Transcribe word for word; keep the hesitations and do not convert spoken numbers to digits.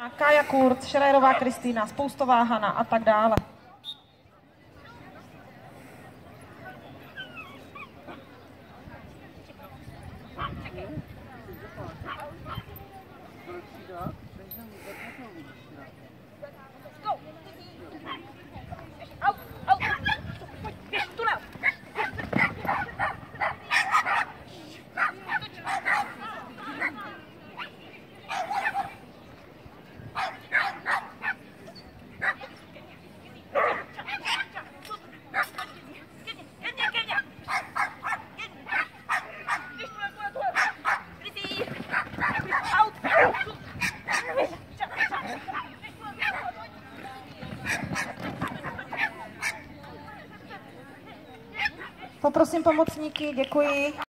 Kája Kurz, Šerérová Kristýna, Spoustová Hana a tak dále. Poprosím pomocníky, děkuji.